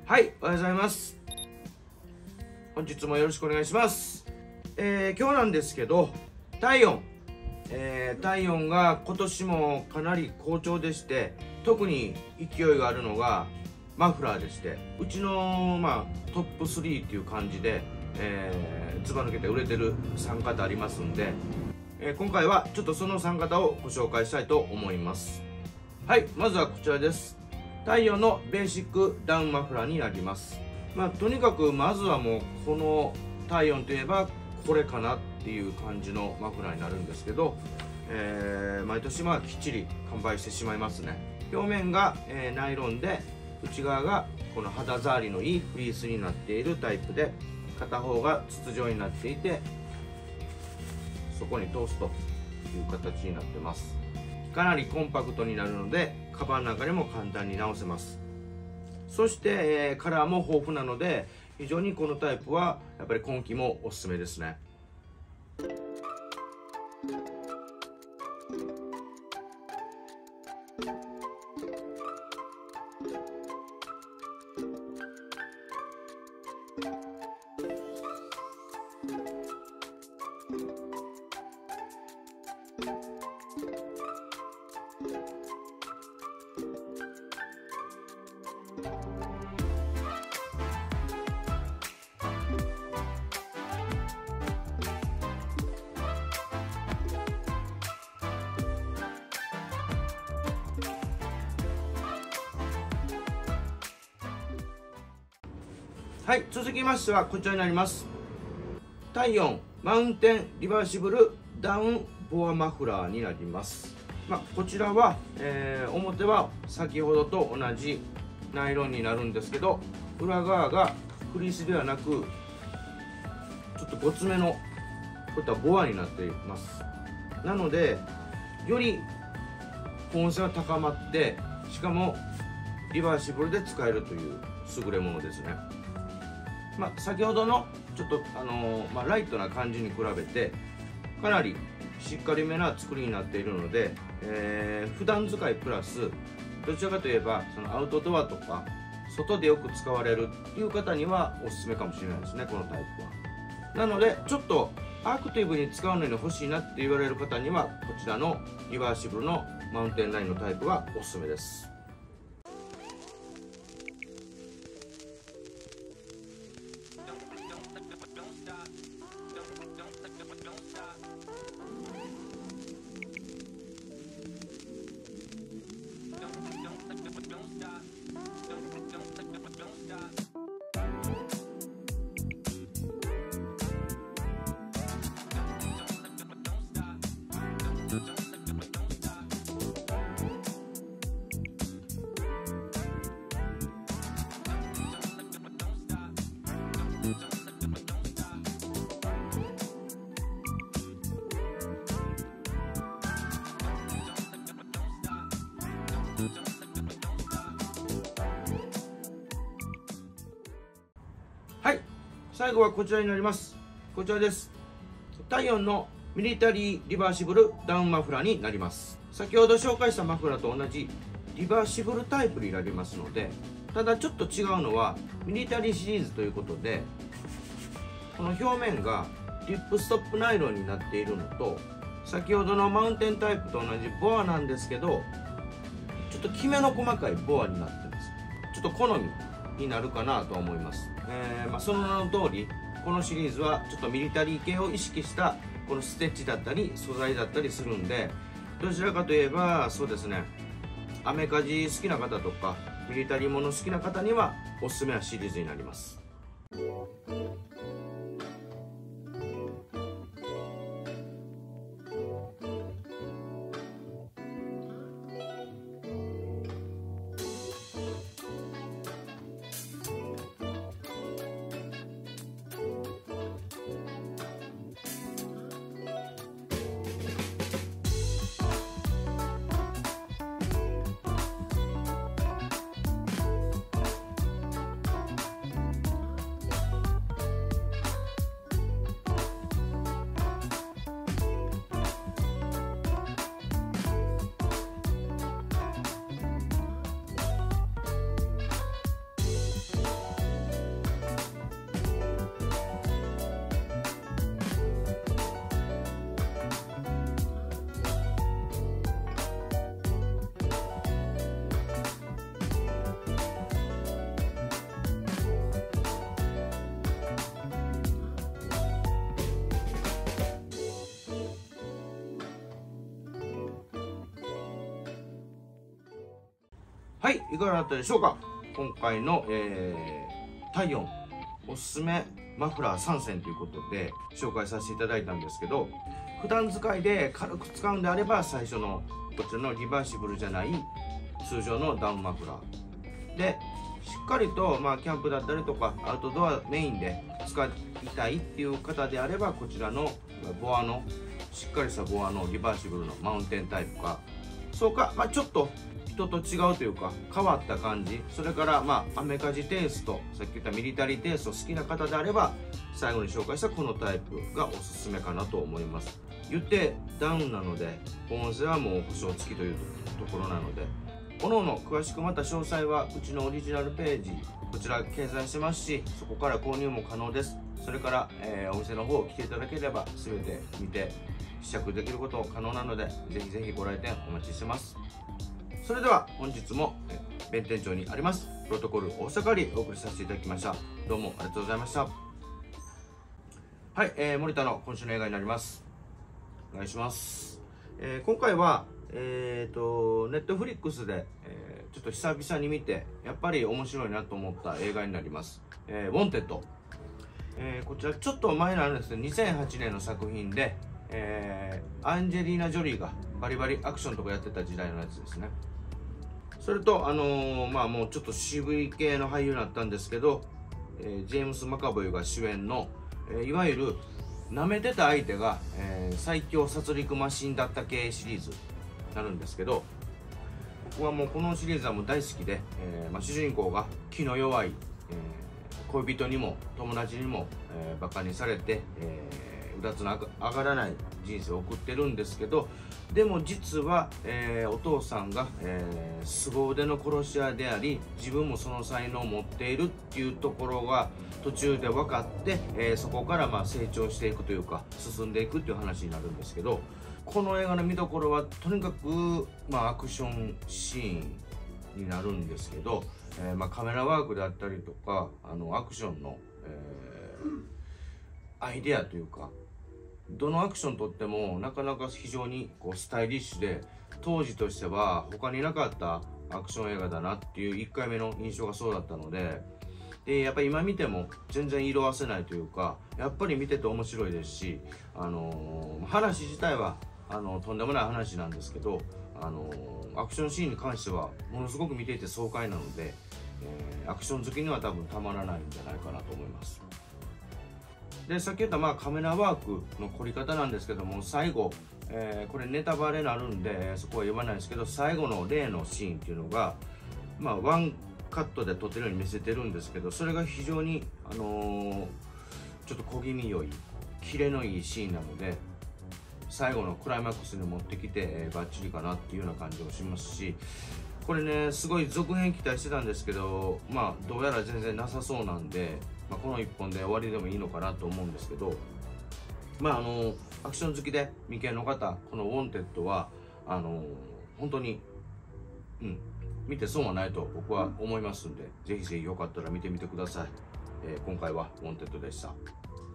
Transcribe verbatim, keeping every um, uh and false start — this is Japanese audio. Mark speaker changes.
Speaker 1: はい、おはようございます。本日もよろしくお願いします。えー、今日なんですけど、体温、えー、体温が今年もかなり好調でして、特に勢いがあるのがマフラーでして、うちの、まあ、トップスリーっていう感じで、えー、ずば抜けて売れてるさん型ありますんで、えー、今回はちょっとそのさん型をご紹介したいと思います。はい、まずはこちらです。太陽のベーシックダウンマフラーになります。まあ、とにかくまずはもうこの体温といえばこれかなっていう感じのマフラーになるんですけど、えー、毎年まあきっちり完売してしまいますね。表面が、えー、ナイロンで、内側がこの肌触りのいいフリースになっているタイプで、片方が筒状になっていてそこに通すという形になってます。かなりコンパクトになるので、カバンなんかでも簡単に直せます。そして、えー、カラーも豊富なので、非常にこのタイプはやっぱり今季もおすすめですね。はい、続きましてはこちらになります。体温マウンテンリバーシブルダウンボアマフラーになります。まあ、こちらは、えー、表は先ほどと同じナイロンになるんですけど、裏側がフリースではなくちょっとごつめのこういったボアになっています。なのでより保温性が高まって、しかもリバーシブルで使えるという優れものですね。まあ、先ほどのちょっと、あのーまあ、ライトな感じに比べてかなりしっかりめな作りになっているので、えー、普段使いプラスどちらかといえばそのアウトドアとか外でよく使われるっていう方にはおすすめかもしれないですね、このタイプは。なのでちょっとアクティブに使うのに欲しいなって言われる方には、こちらのリバーシブルのマウンテンラインのタイプがおすすめです。はい、最後はこちらになります。こちらです。体温のミリタリーリバーシブルダウンマフラーになります。先ほど紹介したマフラーと同じリバーシブルタイプになりますので、ただちょっと違うのはミリタリーシリーズということで、この表面がリップストップナイロンになっているのと、先ほどのマウンテンタイプと同じボアなんですけど、ちょっときめの細かいボアになってます。ちょっと好みになるかなとは思います。えーまあ、その名の通り、このシリーズはちょっとミリタリー系を意識したこのステッチだったり素材だったりするんで、どちらかといえばそうですね、アメカジ好きな方とかミリタリーもの好きな方にはおすすめなシリーズになります。 はい、いかがだったでしょうか。今回の、えー、体温おすすめマフラーさんせんということで紹介させていただいたんですけど、普段使いで軽く使うんであれば最初のこちらのリバーシブルじゃない通常のダウンマフラーで、しっかりと、まあ、キャンプだったりとかアウトドアメインで使いたいっていう方であれば、こちらのボアのしっかりしたボアのリバーシブルのマウンテンタイプか、そうか、まあ、ちょっと人と違うというか変わった感じ、それからまあアメカジテイスト、さっき言ったミリタリーテイスト好きな方であれば最後に紹介したこのタイプがおすすめかなと思います。言ってダウンなので保温性はもう保証付きというところなので、各々詳しくまた詳細はうちのオリジナルページこちら掲載してますし、そこから購入も可能です。それから、えー、お店の方来ていただければ全て見て試着できること可能なので、ぜひぜひご来店お待ちしてます。それでは本日も弁天町にありますプロトコル大阪よりお送りさせていただきました。どうもありがとうございました。はい、えー、森田の今週の映画になります。お願いします。えー、今回はえーとネットフリックスで、えー、ちょっと久々に見てやっぱり面白いなと思った映画になります。えー、ウォンテッド。えー、こちらちょっと前なんですけどにせんはちねんの作品で、えー、アンジェリーナ・ジョリーがバリバリアクションとかやってた時代のやつですね。それとあのー、まあもうちょっと渋い系の俳優になったんですけど、えー、ジェームス・マカボイが主演の、えー、いわゆる舐めてた相手が、えー、最強殺戮マシンだった系シリーズになるんですけど、僕はもうこのシリーズはもう大好きで、えーまあ、主人公が気の弱い、えー、恋人にも友達にも、えー、バカにされて、えー、うだつの上がらない人生を送ってるんですけど、でも実は、えー、お父さんが、えー、凄腕の殺し屋であり、自分もその才能を持っているっていうところが途中で分かって、えー、そこからまあ成長していくというか進んでいくっていう話になるんですけど、この映画の見どころはとにかく、まあ、アクションシーンになるんですけど、えーまあ、カメラワークであったりとかあのアクションの、えー、アイデアというか、どのアクションとってもなかなか非常にこうスタイリッシュで、当時としては他になかったアクション映画だなっていういっかいめの印象がそうだったので、でやっぱり今見ても全然色あせないというか、やっぱり見てて面白いですし、あのー、話自体はあのとんでもない話なんですけど、あのー、アクションシーンに関してはものすごく見ていて爽快なので、えー、アクション好きには多分たまらないんじゃないかなと思います。でさっき言ったまあカメラワークの凝り方なんですけども、最後、えー、これネタバレになるんでそこは言わないですけど、最後の例のシーンっていうのがまあワンカットで撮ってるように見せてるんですけど、それが非常にあのー、ちょっと小気味良いキレのいいシーンなので、最後のクライマックスに持ってきて、えー、バッチリかなっていうような感じもしますし、これねすごい続編期待してたんですけど、まあどうやら全然なさそうなんで、まあ、このいっぽんで終わりでもいいのかなと思うんですけど、まああのアクション好きで未見の方、このウォンテッドはあの本当にうん見て損はないと僕は思いますんで、ぜひぜひよかったら見てみてください。えー、今回はウォンテッドでした。